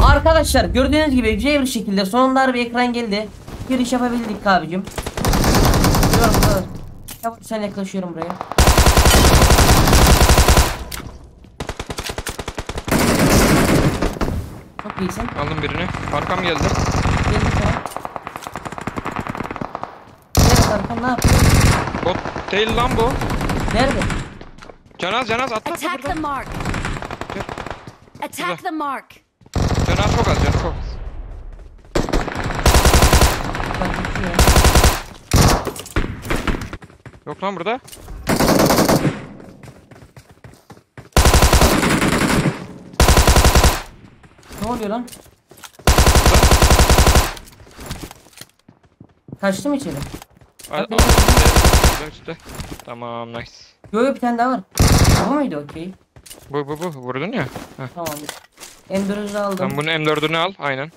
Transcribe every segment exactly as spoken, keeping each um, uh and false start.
Arkadaşlar gördüğünüz gibi güzel bir şekilde sonunda bir ekran geldi. Giriş yapabildik abicim. Diyorum bu kadar. Ya sen yaklaşıyorum buraya. Çok iyisin. Aldım birini. Arkam geldi. Geldim sana. Nerede arkam, ne yapıyor? Bot değil lan bu. Nerede? Canaz Canaz atla. Attack the mark. Attack the mark. Canaz çok az canaz çok az. Bak gitti ya. Yok lan burada. Ne oluyor lan? Kaçtı mı içeri? Al, al, Bak, üstte, üstte. Tamam nice. Yo yo bir tane daha var. Bu muydu okey? Bu bu bu vurdun ya. Heh. Tamam. M dördü aldım. Sen bunun M dördünü al aynen.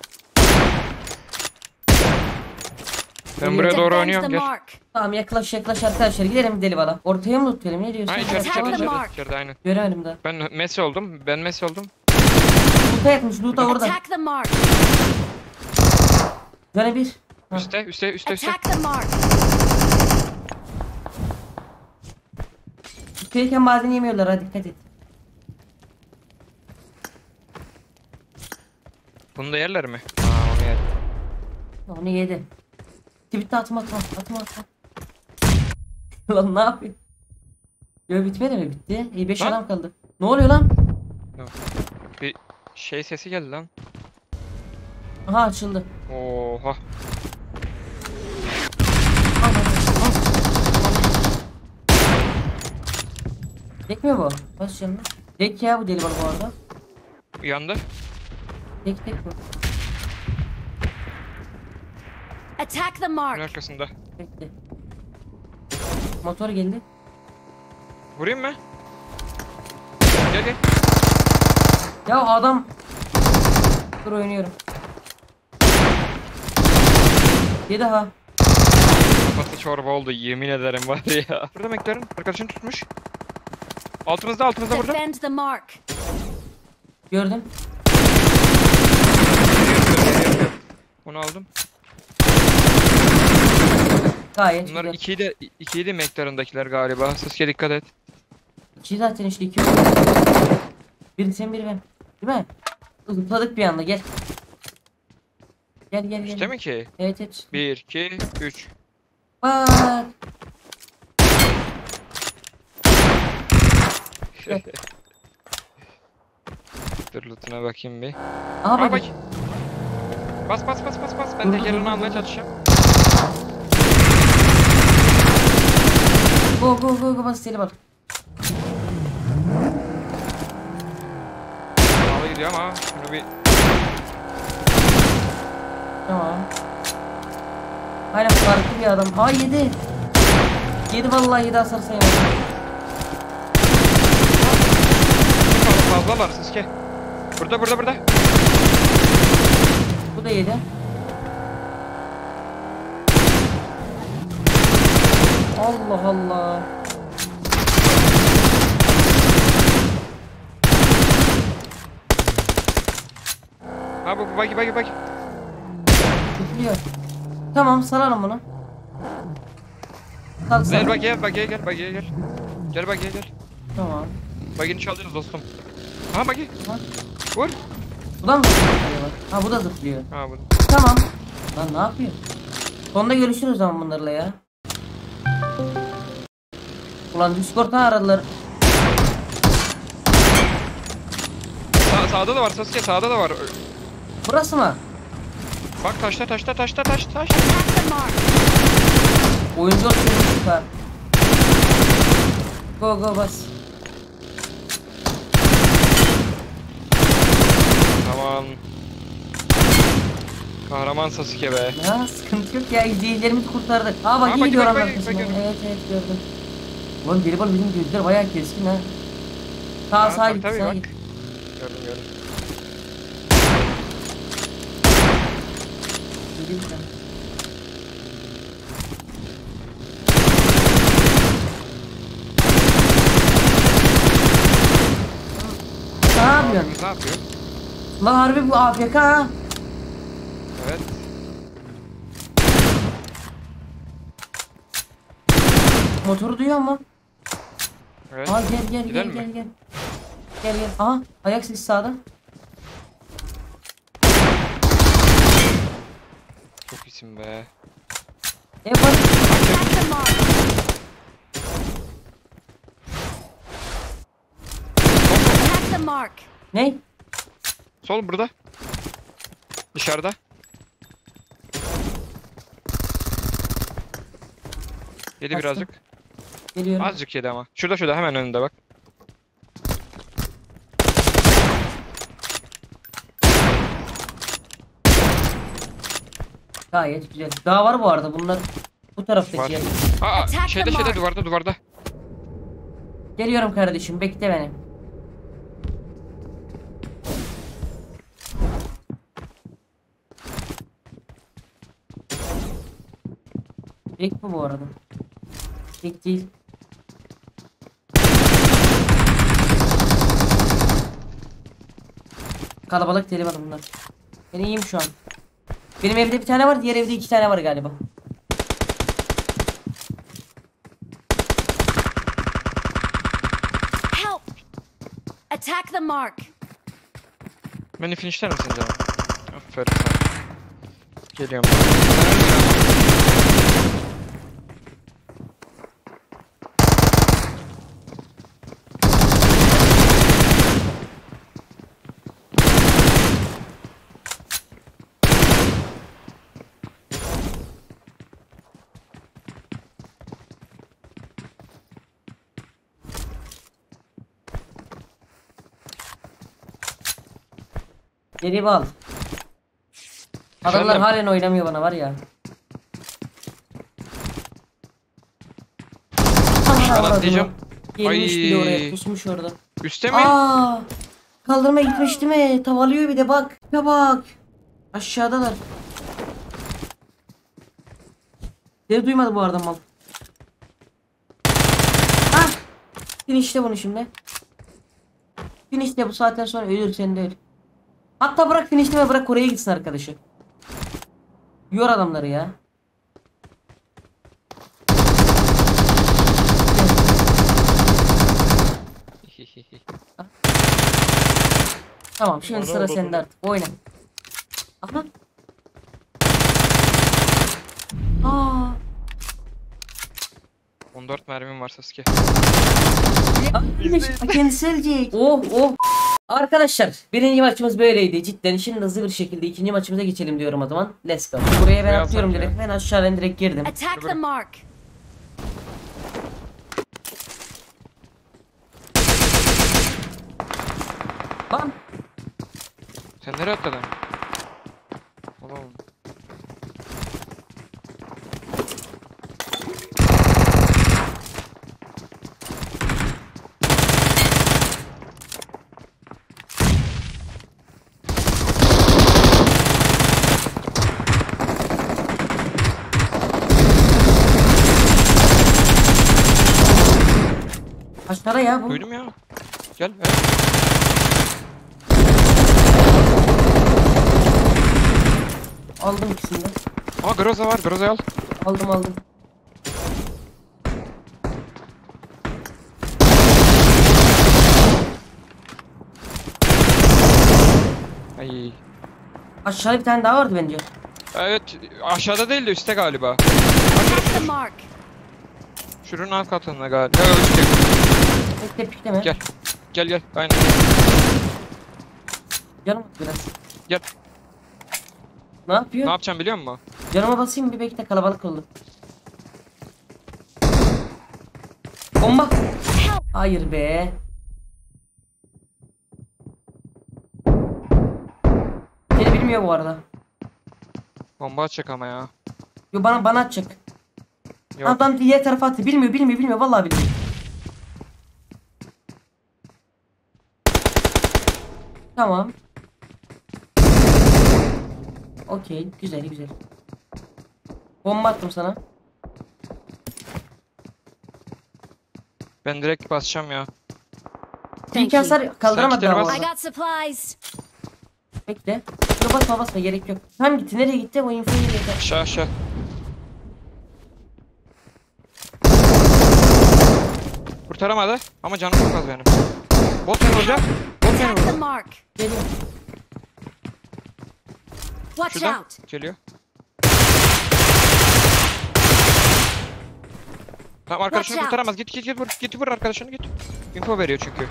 Ben Geliyor. buraya doğru Defend oynuyorum the gel. mark. Tamam yaklaş yaklaş arkadaşlar, gidelim deli bala. Ortaya mı tutayım, ne diyorsun? Ha içeride Attack içeride the içeride, mark. içeride aynen. Göremedim daha. Ben Messi oldum. Ben Messi oldum. Loot'a yakmış, loot'a orada. Attack the mark. Canı bir. Ha. Üste üste üste üste. Attack the mark. Tutuyorken bazen yemiyorlar, hadi dikkat et. Bunu da yerler mi? Aa onu yer. Onu yedi. Tweet'te atma atma atma atma. Lan ne yapıyor? Yo bitmedi mi? Bitti. İyi beş Lan. adam kaldı. Ne oluyor lan? Bir şey sesi geldi lan. Aha açıldı. Oha. Tek mi bu? Bas canına. Tek ya bu deli bana bu arada. Uyandı. Tek tek bu. Attack the Bunun mark. arkasında. Bekle. Motor geldi. Vurayım mı? Gel gel. Ya adam. Dur oynuyorum. Bir daha. Kafası çorba oldu yemin ederim var ya. Burada McLaren arkadaşını tutmuş. Altımızda altımızda burada. Defend the mark. Gördüm. Onu aldım. Gayet Bunlar güzel. ikiydi ikiydi McLaren'dakiler galiba. Sasuke dikkat et. İki zaten işte iki. Biri sen biri ben. Değil mi? Zıpladık bir anda, gel. Gel gel gel. İşte mi ki? Evet evet. bir, iki, üç. Bak. Dur lootuna bakayım bir. Aha Aa bak. bak. Bas bas bas bas bas. Ben Dur, dur, tekerini dur, almaya dur. çalışacağım. Go go go go bas seni bak. Sağla gidiyor ama şunu bir Tamam. Aynen farklı bir adam. Ha yedi. Yedi vallahi, yedi hasar sayamadım. fazla var Sasuke. Burada burada burada. Bu da yedi. Allah Allah. Ha bu bagi bagi bagi. Tutuyor. Tamam salalım bunu. Sal Gel sal. bagiye bagiye gel bagiye gel. Gel bagiye gel. Tamam. Bagini çalıyoruz dostum. Ha bagi. Ha. Vur. Bu da mı zıplıyor? Ha bu da zıplıyor. Ha bu. Tamam. Lan ne yapıyor? Sonunda görüşürüz zaman bunlarla ya. Ulan Discord'dan aradılar. Sa sağda da var Sasuke sağda da var. Burası mı? Bak taşta taşta taşta taş taş. Attack the mark. Oyuncu olsun süper. Go go bas. Tamam. Kahraman Sasuke be. Ya sıkıntı yok ya, izleyicilerimizi kurtardık. Aa bak Aa, iyi bak, gidiyor bak, lan bak, arkasına. bak, bak. Evet evet gördüm. Ulan deli bal bizim gözler bayağı keskin ha. Sağ Ha, sağa tabii, git tabii, sağa bak. git. Gördüm gördüm. Gideyim sen. Ne yapıyorsun? Ne yapıyor? Lan harbi bu A F K ha. Evet. Motoru duyuyor mu? Evet. Aa gel gel Gidelim gel mi? gel gel. Gel gel. Aha ayak sesi sağda. Çok iyisin be. E bak. Attack the mark. Attack the mark. Ne? Sol burada. Dışarıda. Yedi Bastım. birazcık. Geliyorum. Azıcık yedi ama. Şurada şurada hemen önünde bak. Gayet güzel. Daha var bu arada bunlar. Bu Var. taraftaki yer. Aa Attack şeyde the şeyde mark. duvarda duvarda. Geliyorum kardeşim bekle beni. Tek mi bu arada? Tek değil. Kalabalık deli var bunlar. Ben iyiyim şu an. Benim evde bir tane var, diğer evde iki tane var galiba. Help. Attack the mark. Beni finishler misin canım? Aferin sana. Geliyorum. Geri al. Adamlar Efendim? halen oynamıyor bana var ya. Ben atlayacağım. Gelmiş Ay. bile oraya pusmuş orada. Üste mi? Aa! Kaldırma gitmiş değil mi? Tavalıyor bir de bak. Ya bak. Aşağıdalar. Seni duymadı bu arada mal. Ah! Finişte bunu şimdi. Finişte bu saatten sonra ölür sen de öl. Hatta bırak finişleme bırak Kore'ye gitsin arkadaşı. Yor adamları ya. Tamam şimdi Orada, sıra orada, sende orada. artık. Oyna. Aha. Aa. on dört mermim var Sasuke. Aa, kendisi ölecek. Oh oh. Arkadaşlar birinci maçımız böyleydi cidden. Şimdi hızlı bir şekilde ikinci maçımıza geçelim diyorum o zaman. Let's go. Buraya ben Buraya atlıyorum atlar ya. direkt. Ben aşağıdan direkt girdim. Attack the mark. Lan. Sen nereye atladın? Oğlum. Aşağıda ya bu. Duydum ya. Gel. Evet. Aldım ikisini de. Aa Groza var. Groza'yı al. Aldım aldım. Ay. Aşağıda bir tane daha vardı bence. Evet. Aşağıda değil de üstte galiba. Attack the mark. Şurunun alt katında galiba. Evet, üstte. Bekle pikleme. Gel. Gel gel. Aynen. Canım biraz. Gel. Ne yapıyor? Ne yapacağım biliyor musun? Canıma basayım bir bekle kalabalık oldu. Bomba. Hayır be. Seni bilmiyor bu arada. Bomba atacak ama ya. Yo bana bana atacak. Yok. Adam diğer tarafa attı. Bilmiyor bilmiyor bilmiyor vallahi bilmiyor. Tamam. Okey güzel güzel. Bomba attım sana. Ben direkt basacağım ya. Thank İlk hasar you. kaldıramadı Sen daha bu kitleri I arada. got supplies. Bekle. Dur basma basma gerek yok. Tam gitti nereye gitti o infoyu nereye gitti? Aşağı aşağı. Kurtaramadı ama canım çok az benim. Bot beni vuracak. Bot beni Attack the vurdu. mark. Geliyor. Watch Şuradan out. geliyor. Tamam arkadaşını Watch out. kurtaramaz. Git git git vur. Git vur arkadaşını git. Info veriyor çünkü.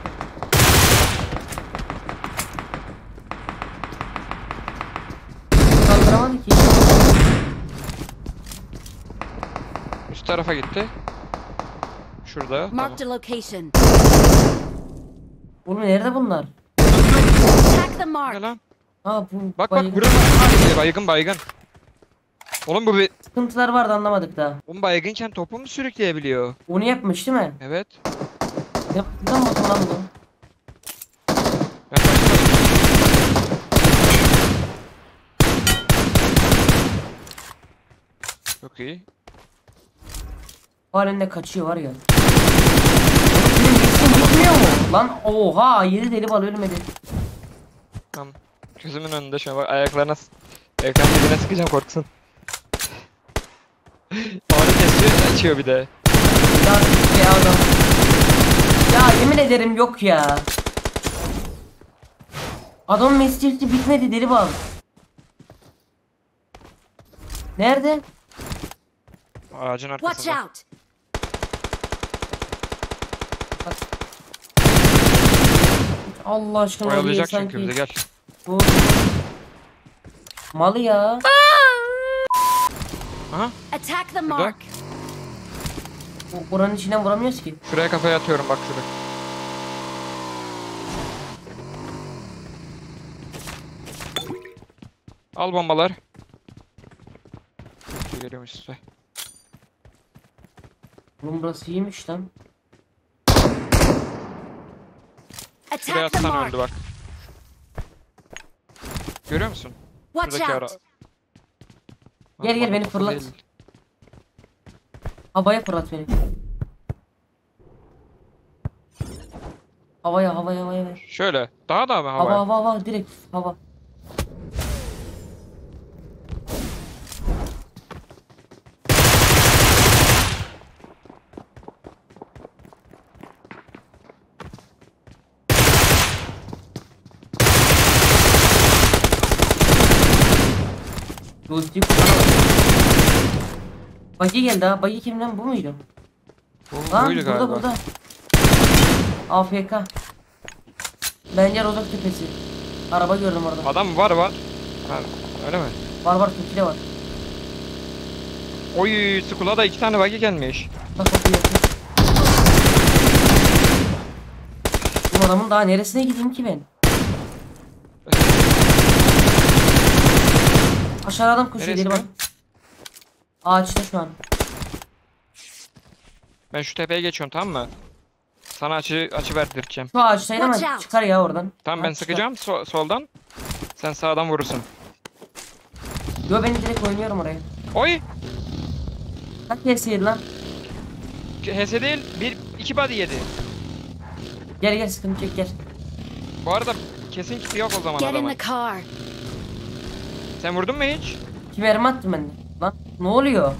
Kaldıramadı ki. Üst tarafa gitti. Şurada. Tamam. Marked a location. Oğlum nerede bunlar? Attack the Ne mark. lan? Ha bu Bak baygın. bak burada baygın baygın. Oğlum bu bir Sıkıntılar vardı anlamadık daha. oğlum baygınken topu mu sürükleyebiliyor? Onu yapmış değil mi? Evet. Yaptıktan mı lan bu? Ben başladım. Çok iyi. Halen de kaçıyor var ya. Senin geçsin bitmiyor mu? Lan oha yedi deli bal ölmedi. Tamam. Gözümün önünde şu an bak ayaklarına s- ayaklarının dibine sıkacağım korksun. Ağrı kesiyor açıyor bir de. Ya, ya adam. Ya yemin ederim yok ya. Adam mesleği bitmedi deli bal. Nerede? Ağacın Watch arkasında. out. Allah aşkına Oyalayacak oraya çünkü bize gel. Bu... Malı ya. Aha Attack the Burada. mark. O- Oranın içinden vuramıyoruz ki. şuraya kafaya atıyorum bak şuraya. Al bombalar. Geliyormuş size. Oğlum burası iyiymiş lan. Şuraya Attack the atsan mark. öldü bak. Görüyor musun? Watch Şuradaki ara. out. Gel, gel, Bana beni kafa fırlat. değil. Havaya fırlat beni. Havaya havaya havaya ver. Şöyle. Daha da mı Hava hava? hava hava direkt hava. Gözlüğü kullanamadım. Bagi geldi ha. Bagi kimden bu muydu? Bu, Lan buydu burada galiba. burada. A F K. Bence Rozok tepesi. Araba gördüm orada. Adam var var. Ha, öyle mi? Var var Türkiye de var. Oy Skull'a da iki tane buggy gelmiş. Bak bak yapıyor. Bu adamın daha neresine gideyim ki ben? Aşağıda adam koşuyor Neresi deli bak. mi? Ağaçta şu an. Ben şu tepeye geçiyorum tamam mı? Sana açı açı verdireceğim. Şu ağaçtaydı ama Watch out. çıkar ya oradan. Tamam ben Ha, çıkar. sıkacağım so- soldan. Sen sağdan vurursun. Yo ben direkt oynuyorum oraya. Oy! Kaç kesiydi lan? H S değil, bir iki body yedi. Gel gel sıkıntı çek gel. Bu arada kesin kiti yok o zaman Get in adamın. the car. Sen vurdun mu hiç? İki mermi attım ben de. Lan ne oluyor?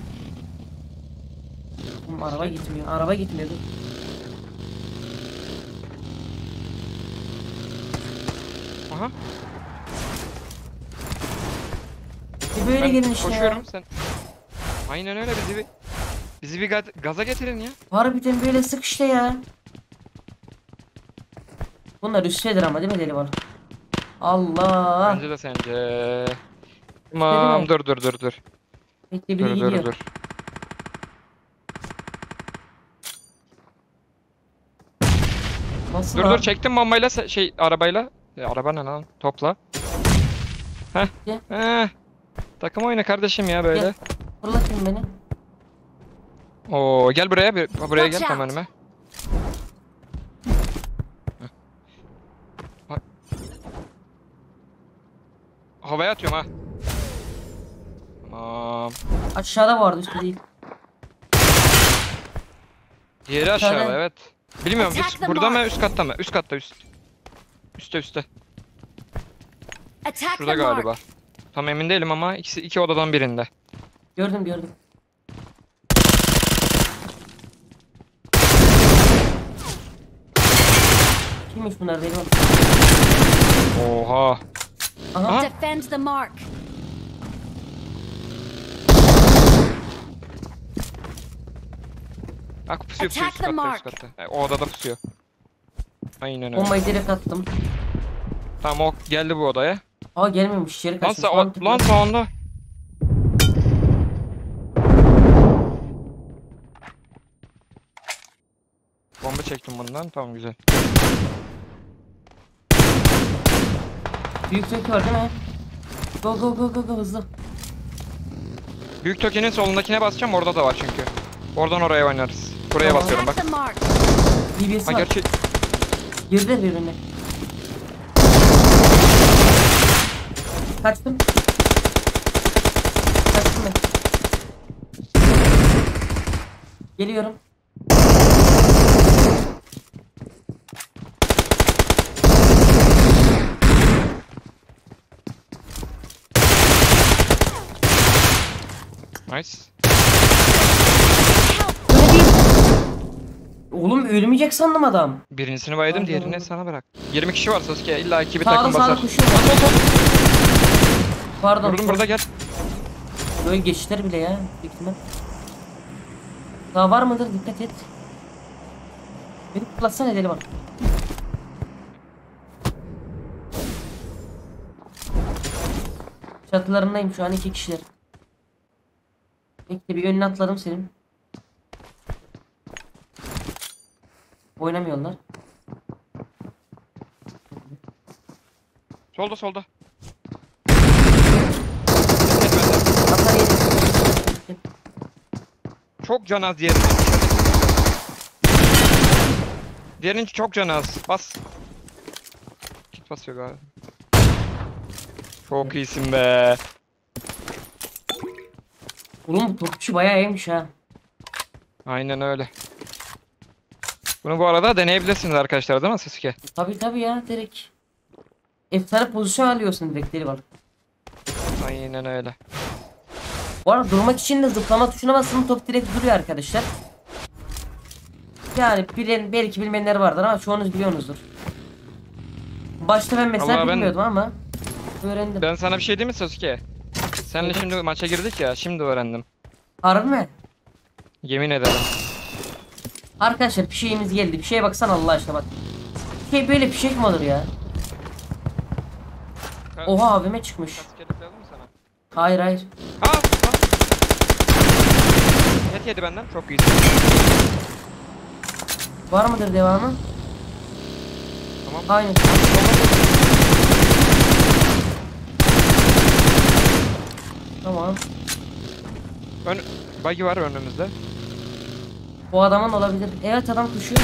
Oğlum, araba gitmiyor. Araba gitmiyor. dur. Aha. Bir böyle Ben gelin işte koşuyorum ya. sen. Aynen öyle bizi bir bizi bir ga- gaza getirin ya. Harbiden böyle sık işte ya. Bunlar üsttedir ama değil mi deli var? Allah. Bence de sence. Tamam dur dur dur dur. Bekle biri Dur dur gidiyor. dur. Nasıl Dur lan? dur çektim bombayla se- şey arabayla. Ya, araba ne lan? Topla. Heh. Gel. Heh. Takım oyunu kardeşim ya böyle. Gel. Fırlatın beni. Oo gel buraya bir buraya gel Watch tam out. önüme. Heh. Ha- Havaya atıyorum ha. Tamam. Aşağıda vardı üstte değil. Diğeri aşağıda Aşağıda. evet. Bilmiyorum Attack üst, the burada mı mark. üst katta mı? Üst katta üst. Üste üste. Attack Şurada the mark. galiba. Tam emin değilim ama ikisi iki odadan birinde. Gördüm gördüm. Kimmiş bunlar benim? Oha. Aha. Aha. Defend the mark. Bak pusuyor pusuyor Attack üst the katta mark. üst katta. E, o odada pusuyor. Aynen öyle. Bombayı direkt attım. Tamam o geldi bu odaya. Aa gelmemiş içeri Lan, kaçmış. sa o, Mantıklı. lan sağında. Bomba çektim bundan. Tamam güzel. Büyük tepki var değil mi? Go go go go go hızlı. Büyük Toki'nin solundakine basacağım. Orada da var çünkü. Oradan oraya oynarız. Buraya Tamam. basıyorum bak. Attack the mark. D B S Ha var. gerçi Girdiler birbirine. Kaçtım. Kaçtım ben. Geliyorum. nice. Öyle değil. Oğlum ölmeyecek sandım adam. Birincisini baydım, Pardon. diğerini sana bırak. yirmi kişi var Sasuke. İlla iki bir Sağda takım sağda basar. koşuyor. Pardon. Vurdum burada gel. Böyle geçişler bile ya. Büyük ihtimal. Daha var mıdır? Dikkat et. Beni kutlatsana deli bak. Çatılarındayım şu an iki kişiler. Bekle bir önüne atladım senin. Oynamıyorlar. Solda solda. Atar yedim. Çok can az diğerinin. Diğerinin çok can az. Bas. Kit basıyor galiba. Çok iyisin be. Oğlum bu topçu bayağı iyiymiş ha. Aynen öyle. Bunu bu arada deneyebilirsiniz arkadaşlar değil mi Sasuke? Tabi tabi ya direkt. Efsane pozisyon alıyorsun direkt deli bak. Aynen öyle. Bu arada durmak için de zıplama tuşuna basın top direkt duruyor arkadaşlar. Yani bilen, belki bilmeyenler vardır ama çoğunuz biliyorsunuzdur. Başta ben mesela Vallahi ben- bilmiyordum ama öğrendim. Ben sana bir şey diyeyim mi Sasuke? Seninle şimdi maça girdik ya, şimdi öğrendim. Harbi mi? Yemin ederim. Arkadaşlar bir şeyimiz geldi. Bir şeye baksana Allah aşkına bak. Şey böyle bir şey mi olur ya? Oha abime çıkmış. Sasuke'lik lazım mı sana? Hayır hayır. Aa! Aa! Net yedi benden, çok iyisin. Var mıdır devamı? Tamam. Aynen. Tamam. Ön... Buggy var önümüzde. Bu adamın olabilir. Evet adam koşuyor.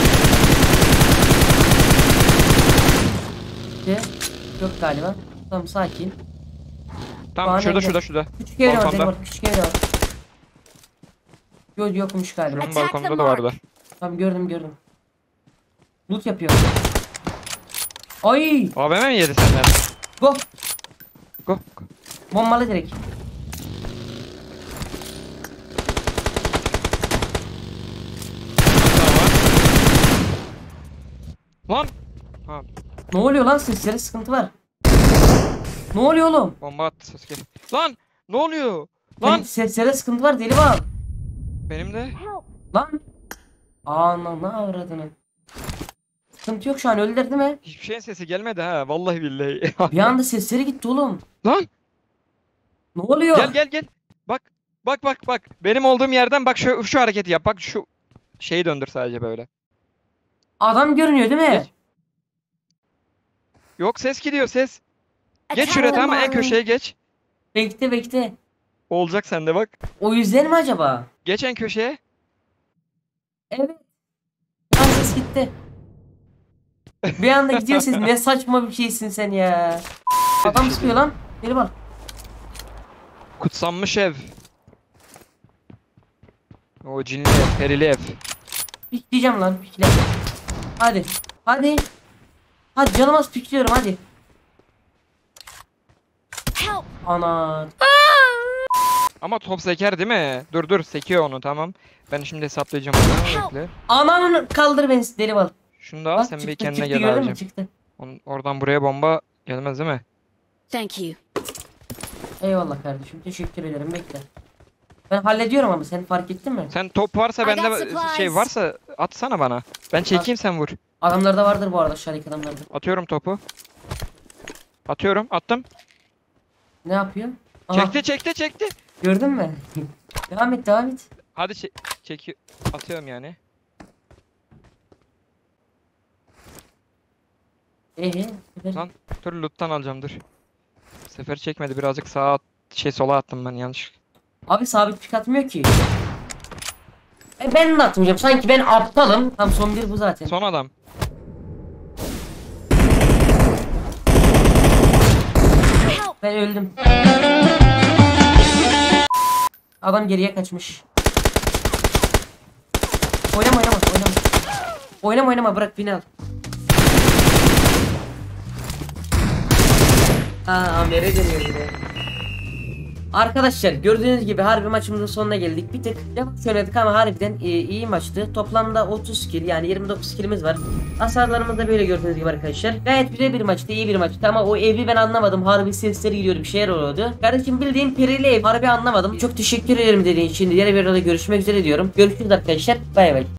De. Yok galiba. Tamam sakin. Tamam Bana şurada gel. şurada şurada. Küçük evde var, Balkonda. var. Küçük evde var. Yok yokmuş galiba. Şuranın Attack the balkonunda da mark. vardı. Tamam gördüm gördüm. Loot yapıyor. Ay! A V M mi yedi senden? Go! Go. Bombalı direkt. Lan! Ha, Ne oluyor lan seslere sıkıntı var. Ne oluyor oğlum? bomba attı Sasuke. Lan! Ne oluyor? Lan Lan! seslere sıkıntı var deli bak. Benim de. Lan. Ananı avradını. Sıkıntı yok şu an öldüler değil mi? Hiçbir şeyin sesi gelmedi ha. Vallahi billahi. Bir anda sesleri gitti oğlum. Lan! Ne oluyor? Gel gel gel. Bak. Bak bak bak. Benim olduğum yerden bak şu şu hareketi yap. Bak şu şeyi döndür sadece böyle. Adam görünüyor değil mi? Geç. Yok ses gidiyor ses. Geç Attack şuraya the tamam en mark. köşeye geç. Bekle bekle. Olacak sende bak. O yüzden mi acaba? Geç en köşeye. Evet. Bir an ses gitti. Bir anda gidiyor ses. Ne saçma bir şeysin sen ya. Adam sıkıyor lan. Biri var. Kutsanmış ev. O cinli ev, perili ev. Pikleyeceğim lan pikle. Hadi. Hadi. Hadi canım az pikliyorum hadi. Help! Ana. Ama top seker değil mi? Dur dur sekiyor onu tamam. Ben şimdi hesaplayacağım onu. Bekle. Anan kaldır beni deli bal. Şunu da al Bak, sen çıktı, bir kendine çıktı, gel gördün mü? abicim. Çıktı. On- Oradan buraya bomba gelmez değil mi? Thank you. Eyvallah kardeşim, teşekkür ederim, bekle. Ben hallediyorum ama sen fark ettin mi? Sen top varsa I bende got supplies. şey varsa atsana bana. Ben çekeyim sen vur. Adamlarda vardır bu arada, aşağıdaki adamlarda. Atıyorum topu. Atıyorum attım. Ne yapıyor? Aha, Çekti çekti çekti. gördün mü? Devam et, devam et. Hadi çek çekiyor. Atıyorum yani. Ehe. süper. Lan dur loot'tan alacağım dur. Bu sefer çekmedi birazcık sağa at- şey sola attım ben yanlış. Abi sabit pik atmıyor ki. E ben de atmayacağım. Sanki ben aptalım. Tam son bir bu zaten. Son adam. Help! Ben öldüm. Adam geriye kaçmış. Oynama oynama oynama. Oynama oynama, bırak beni al. Aa Amer'e dönüyor bir de. Arkadaşlar gördüğünüz gibi harbi maçımızın sonuna geldik. Bir tık yavaş oynadık ama harbiden e, iyi maçtı. Toplamda otuz kill, yani yirmi dokuz killimiz var. Hasarlarımız da böyle gördüğünüz gibi arkadaşlar. Gayet güzel bir maçtı, iyi bir maçtı ama o evi ben anlamadım. Harbi sesleri gidiyordu, bir şeyler oluyordu. Kardeşim bildiğim perili ev, harbi anlamadım. Çok teşekkür ederim dediğin için. Diğer videoda görüşmek üzere diyorum. Görüşürüz arkadaşlar. Bay bay.